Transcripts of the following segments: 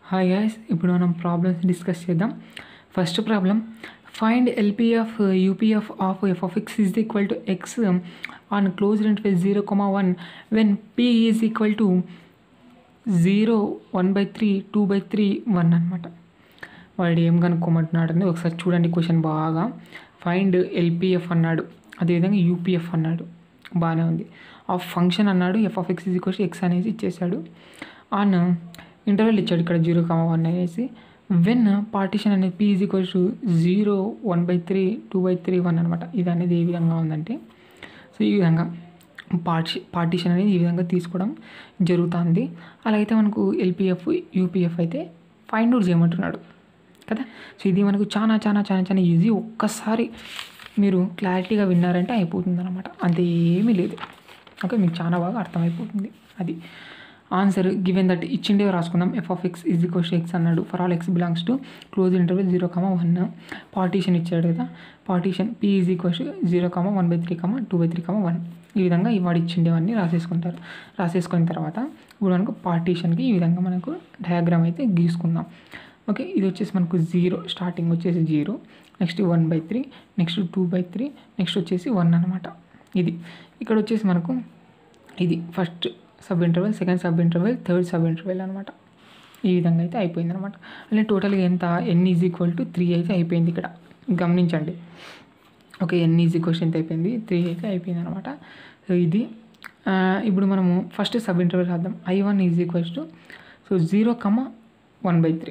Hi guys, ఇప్పుడు మనం problems discuss చేద్దాం. First problem, find LPF UPF of f of x is equal to x on closed interval 0, 1 when p is equal to 0, 1/3, 2/3, 1 అనమాట. వాడు ఏం కనుక్కోమంటున్నాడు ఒకసారి చూడండి. Question బాగా ఫైండ్ LPF అన్నాడు, అదేవిధంగా UPF అన్నాడు, బాగానే ఉంది. ఆ ఫంక్షన్ అన్నాడు f of x is equal to x అనేసి ఇచ్చేసాడు. ఆన్ ఇంటర్వెల్ ఇచ్చాడు ఇక్కడ 0, 1 అనేసి. వెన్ పార్టీషన్ అనేది p ఈజ్ ఈక్వల్స్ టు 0, 1/3, 2/3, 1 అనమాట. ఇది అనేది ఏ విధంగా ఉందంటే, సో ఈ విధంగా పార్టీషన్ అనేది ఈ విధంగా తీసుకోవడం జరుగుతుంది. అలాగైతే మనకు LPF UPF అయితే ఫైండ్ అవుట్ చేయమంటున్నాడు కదా. సో ఇది మనకు చాలా చాలా చాలా చాలా ఈజీ. ఒక్కసారి మీరు క్లారిటీగా విన్నారంటే అయిపోతుంది అనమాట, అంతే ఏమీ లేదు. ఓకే, మీకు చాలా బాగా అర్థమైపోతుంది. అది ఆన్సర్ గివెన్ దట్ ఇచ్చిండే రాసుకుందాం. f of x is equal to x అన్నాడు. For all x belongs to close interval 0, 1. Partition ఇచ్చాడు కదా, పార్టీషన్ p is equal to 0, 1/3, 2/3, 1. ఈ విధంగా వాడు ఇచ్చిండేవన్నీ రాసేసుకుంటారు. రాసేసుకున్న తర్వాత ఇప్పుడు మనకు పార్టీషన్కి ఈ విధంగా మనకు డయాగ్రామ్ అయితే గీసుకుందాం. ఓకే, ఇది వచ్చేసి మనకు 0, స్టార్టింగ్ వచ్చేసి 0, నెక్స్ట్ 1/3, నెక్స్ట్ 2/3, నెక్స్ట్ వచ్చేసి 1 అనమాట. ఇది ఇక్కడ వచ్చేసి మనకు ఇది first sub interval, second sub interval, third sub interval అనమాట. ఈ విధంగా అయితే అయిపోయింది అనమాట. అంటే టోటల్గా ఎంత, n ఈజ్ ఈక్వల్ టు 3 అయితే అయిపోయింది ఇక్కడ, గమనించండి. ఓకే, n ఈజ్ ఈక్వల్ ఎంత అయిపోయింది, 3 అయితే అయిపోయింది అనమాట. సో ఇది ఇప్పుడు మనము ఫస్ట్ సబ్ ఇంటర్వెల్ రాద్దాం. I1 is equals to 0, 1/3.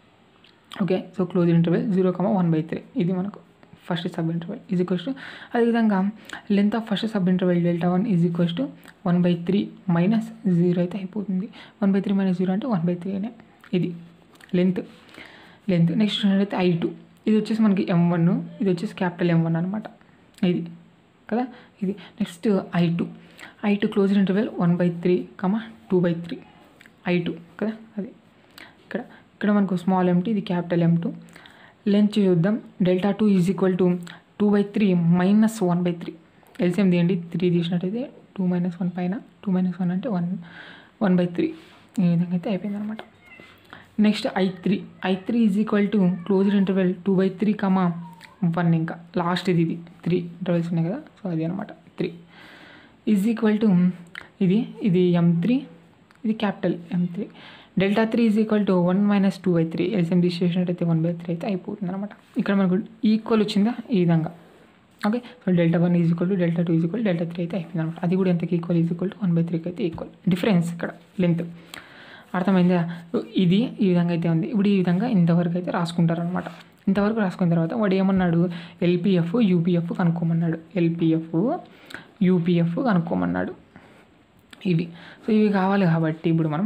Okay, so close interval 0, 1/3 ఇది మనకు first sub interval is equals to. అదేవిధంగా length of first sub interval Δ1 is equals to 1/3 - 0 అయితే అయిపోతుంది. 1/3 - 0 అంటే 1/3 అనే ఇది లెంత్. నెక్స్ట్ అయితే I2, ఇది వచ్చేసి మనకి M1, ఇది వచ్చేసి క్యాపిటల్ M1 అనమాట. ఇది కదా, ఇది next I2 close interval 1/3, 2/3 I2 కదా. అది ఇక్కడ మనకు స్మాల్ M2, ఇది క్యాపిటల్ M2. లెంత్ చూద్దాం. Δ2 ఈజ్ ఈక్వల్ టు 2/3 - 1/3. ఎల్సిఎం తీయండి, 3 తీసినట్టయితే 2 - 1 పైన 2 - 1 అంటే 1/3. ఈ విధంగా అయితే అయిపోయింది అనమాట. Next I3 is equal to closed interval 2/3, 1. ఇంకా లాస్ట్ ఇది 3 ఇంటర్వెల్స్ ఉన్నాయి కదా, సో అది అనమాట. 3 ఈజ్ ఈక్వల్ టు ఇది M3, ఇది capital M3. Δ3 is equal to 1 - 2/3. LCM తీసేసినట్టయితే 1/3 అయితే అయిపోతుంది అనమాట. ఇక్కడ మనకు ఈక్వల్ వచ్చిందా ఈ విధంగా. Okay, so Δ1 is equal to Δ2 is equal Δ3 అయితే అయిపోయింది అనమాట. అది కూడా ఎంతకి ఈక్వల్, ఈజ్ ఈక్వల్ టు 1/3కి అయితే ఈక్వల్. డిఫరెన్స్ ఇక్కడ లెంత్ అర్థమైందా. ఈ విధంగా అయితే ఉంది. ఇప్పుడు ఈ విధంగా ఇంతవరకు అయితే రాసుకుంటారు అనమాట. ఇంతవరకు రాసుకున్న తర్వాత వాడు ఏమన్నాడు, LPF UPF కనుక్కోమన్నాడు. LPF UPF కనుక్కోమన్నాడు ఇవి. సో ఇవి కావాలి కాబట్టి ఇప్పుడు మనం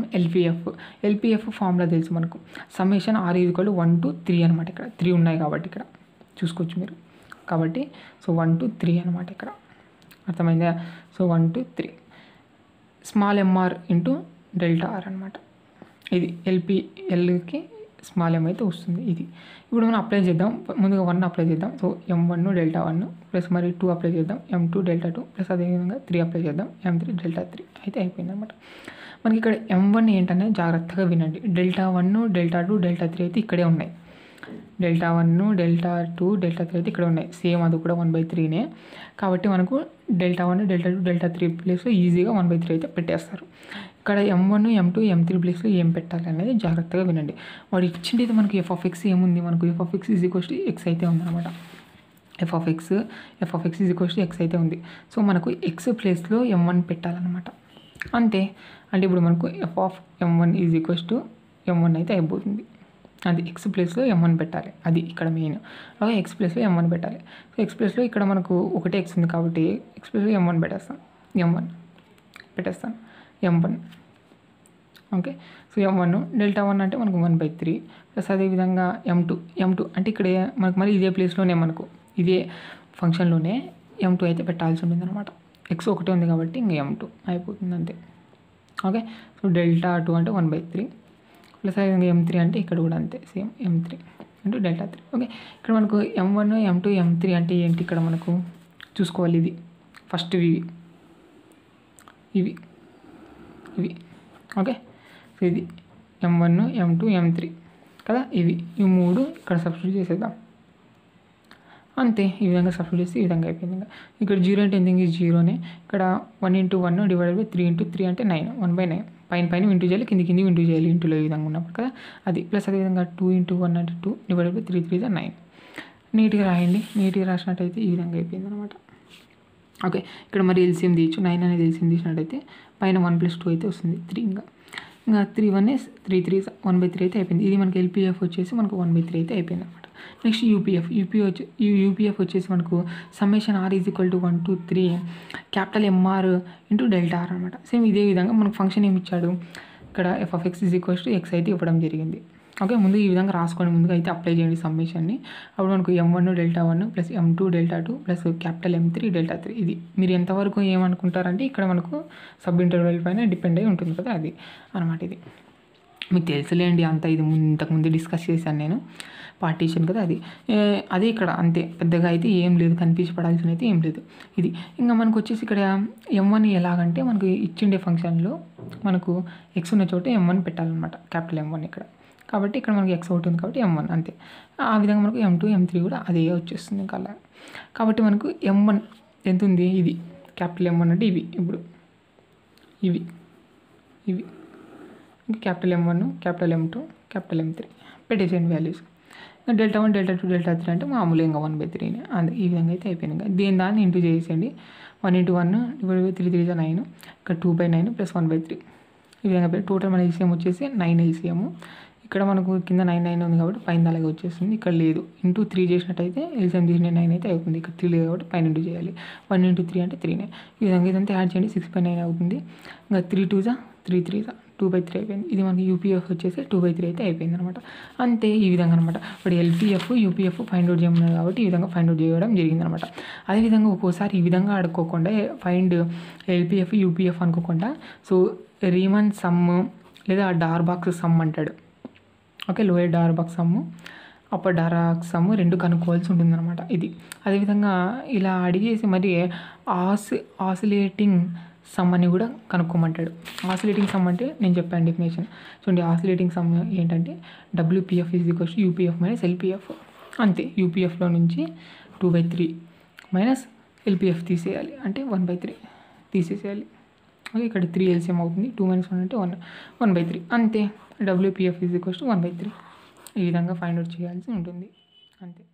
LPF ఫార్ములా తెలుసు మనకు. Summation R is equal to 1 to 3 అనమాట. ఇక్కడ 3 ఉన్నాయి కాబట్టి ఇక్కడ చూసుకోవచ్చు మీరు. కాబట్టి సో 1 to 3 అనమాట ఇక్కడ, అర్థమైందా. So 1 to 3 small MR into ΔR అనమాట. ఇది LPLకి స్మాల్ M అయితే వస్తుంది. ఇది ఇప్పుడు మనం అప్లై చేద్దాం. ముందుగా 1 అప్లై చేద్దాం. సో M1 Δ1 ప్లస్ మరి 2 అప్లై చేద్దాం, M2 Δ2 ప్లస్ అదేవిధంగా 3 అప్లై చేద్దాం, M3 Δ3 అయితే అయిపోయింది అనమాట. మనకి ఇక్కడ M1 ఏంటనే జాగ్రత్తగా వినండి. Δ1 Δ2 Δ3 అయితే ఇక్కడే ఉన్నాయి. Δ1 Δ2 Δ3 అయితే ఇక్కడ ఉన్నాయి. సేమ్ అది కూడా 1/3నే కాబట్టి మనకు Δ1 Δ2 Δ3 ప్లేస్లో ఈజీగా 1/3 అయితే పెట్టేస్తారు. ఇక్కడ M1 M2 M3 ప్లేస్లో ఏం పెట్టాలి అనేది జాగ్రత్తగా వినండి. వాడు ఇచ్చింది మనకి f of x ఏముంది, మనకు f of x is equals to x అయితే ఉందన్నమాట. f of x is equals to x అయితే ఉంది. సో మనకు x ప్లేస్లో M1 పెట్టాలన్నమాట. అంతే. అంటే ఇప్పుడు మనకు f of M1 is equals to M1 అయితే అయిపోతుంది. అది x ప్లేస్లో M1 పెట్టాలి, అది ఇక్కడ మెయిన్. అలాగే x ప్లేస్లో M1 పెట్టాలి. సో x ప్లేస్లో ఇక్కడ మనకు ఒకటే x ఉంది కాబట్టి x ప్లేస్లో M1 పెట్టేస్తాను, M1. ఓకే, సో M1 Δ1 అంటే మనకు 1/3 ప్లస్ అదేవిధంగా M2 అంటే ఇక్కడ మనకు మరి ఇదే ప్లేస్లోనే మనకు ఇదే ఫంక్షన్లోనే M2 అయితే పెట్టాల్సి ఉంటుంది అనమాట. x ఒకటే ఉంది కాబట్టి ఇంకా M2 అయిపోతుంది అంతే. ఓకే, సో Δ2 అంటే 1/3 ప్లస్ అదేవిధంగా M3 అంటే ఇక్కడ కూడా అంతే, సేమ్ M3 ఇంటూ Δ3. ఓకే, ఇక్కడ మనకు M1 M2 M3 అంటే ఏంటి, ఇక్కడ మనకు చూసుకోవాలి. ఇది ఫస్ట్ ఇవి ఓకే, సో ఇది M1 M2 M3 కదా, ఇవి ఈ 3 ఇక్కడ సబ్స్టిట్యూట్ చేసేద్దాం. అంతే, ఈ విధంగా సబ్స్టిట్యూట్ చేస్తే ఈ విధంగా అయిపోయింది. ఇక్కడ 0 అంటే ఎంత జీరోనే. ఇక్కడ 1 × 1 డివైడెడ్ బై 3 × 3 అంటే 9, 1/9. పైన ఇంటూ చేయాలి, కింది ఇంటూ చేయాలి, ఇంటూలో ఈ విధంగా ఉన్నప్పుడు కదా అది. ప్లస్ అదేవిధంగా 2 × 1 అంటే 2 డివైడెడ్ బై 3 3 9. నీట్గా రాయండి. నీట్గా రాసినట్టయితే ఈ విధంగా అయిపోయింది అనమాట. ఓకే, ఇక్కడ మరి ఎల్సిఎం తీయచ్చు. 9 అనేది ఎల్సిఎం తీసినట్టయితే పైన 1 + 2 అయితే వస్తుంది 3. ఇంకా 3 1 3 3 1/3 అయితే అయిపోయింది. ఇది మనకి ఎల్పిఎఫ్ వచ్చేసి మనకు 1/3 అయితే అయిపోయింది అనమాట. నెక్స్ట్ యూపీఎఫ్ వచ్చేసి మనకు summation r = 1 to 3 capital MR × ΔR అనమాట. సేమ్ ఇదే విధంగా మనకు ఫంక్షన్ ఏమి ఇచ్చాడు ఇక్కడ f(x) = x అయితే ఇవ్వడం జరిగింది. ఓకే, ముందు ఈ విధంగా రాసుకోండి. ముందుగా అయితే అప్లై చేయండి సమ్మేషన్ని. అప్పుడు మనకు M1 Δ1 plus M2 Δ2 plus capital M3 Δ3. ఇది మీరు ఎంతవరకు ఏమనుకుంటారంటే ఇక్కడ మనకు సబ్ ఇంటర్వెల్ పైన డిపెండ్ అయి ఉంటుంది కదా, అది అనమాట. ఇది మీకు తెలుసులేండి అంతా, ఇది ఇంతకుముందు డిస్కస్ చేశాను నేను, పార్టీషన్ కదా అది. అదే ఇక్కడ అంతే, పెద్దగా అయితే ఏం లేదు, కనిపించబడాల్సిన అయితే ఏం లేదు. ఇది ఇంకా మనకు వచ్చేసి ఇక్కడ M1 ఎలాగంటే మనకు ఇచ్చిండే ఫంక్షన్లో మనకు x ఉన్న చోట M1 పెట్టాలన్నమాట, క్యాపిటల్ M1 ఇక్కడ. కాబట్టి ఇక్కడ మనకి x ఒకటి ఉంది కాబట్టి M1 అంతే. ఆ విధంగా మనకు M2 M3 కూడా అదే వచ్చేస్తుంది ఇంకా అలా. కాబట్టి మనకు M1 ఎంత ఉంది, ఇది క్యాపిటల్ M1 అంటే ఇవి, ఇప్పుడు ఇవి ఇంకా capital M1 capital M2 capital M3 పెట్టేసేయండి వాల్యూస్. Δ1 Δ2 Δ3 అంటే మామూలుగా ఇంకా 1/3 అంతే. ఈ విధంగా అయితే అయిపోయింది. దాన్ని ఇంటూ చేసేయండి. 1 × 1 డివైడెడ్ బై 3 3 9, ఇక్కడ 2/9 ప్లస్ 1/3 ఈ విధంగా టోటల్ మన ఎల్సిఎం వచ్చేసి 9 ఎల్సిఎం. ఇక్కడ మనకు కింద 9 9 ఉంది కాబట్టి పైన అలాగే వచ్చేస్తుంది. ఇక్కడ లేదు, ఇంటూ 3 చేసినట్టయితే ఎల్సిఎం తీసిన 9 అయితే అవుతుంది. ఇక్కడ 3 లేదు కాబట్టి పైన ఇంటూ చేయాలి. 1 × 3 అంటే 3. ఈ విధంగా ఇదంతా యాడ్ చేయండి, 6/9 అవుతుంది. ఇంకా 3 2 3 3 2/3 అయిపోయింది. ఇది మనకి యూపీఎఫ్ వచ్చేసి 2/3 అయితే అయిపోయింది అనమాట. అంతే, ఈ విధంగా అనమాట. ఇప్పుడు ఎల్పిఎఫ్ యూపీఎఫ్ ఫైండ్ అవుట్ చేయమన్నారు కాబట్టి ఈ విధంగా ఫైండ్ అవుట్ చేయడం జరిగిందనమాట. అదేవిధంగా ఒక్కోసారి ఈ విధంగా అడుక్కోకుండా ఫైండ్ ఎల్పిఎఫ్ యూపీఎఫ్ అనుకోకుండా సో రీమన్ సమ్ లేదా డార్ బాక్స్ సమ్ అంటాడు. Okay, lower Darboux sum upper Darboux sum రెండు కనుక్కోవాల్సి ఉంటుందన్నమాట. ఇది అదేవిధంగా ఇలా అడిగేసి మరి ఆసిలేటింగ్ సమ్ అని కూడా కనుక్కోమంటాడు. ఆసిలేటింగ్ సమ్ అంటే నేను చెప్పాను డెఫినేషన్ చూడండి. ఆసిలేటింగ్ సమ్ ఏంటంటే WPF = UPF - LPF. అంతే, యూపీఎఫ్లో నుంచి 2/3 మైనస్ LPF తీసేయాలి, అంటే 1/3 తీసేసేయాలి. ఓకే, ఇక్కడ 3 ఎల్సిఎం అవుతుంది. 2 - 1 అంటే 1/3 అంతే. WPF = 1/3. ఈ విధంగా ఫైండ్ అవుట్ చేయాల్సి ఉంటుంది అంతే.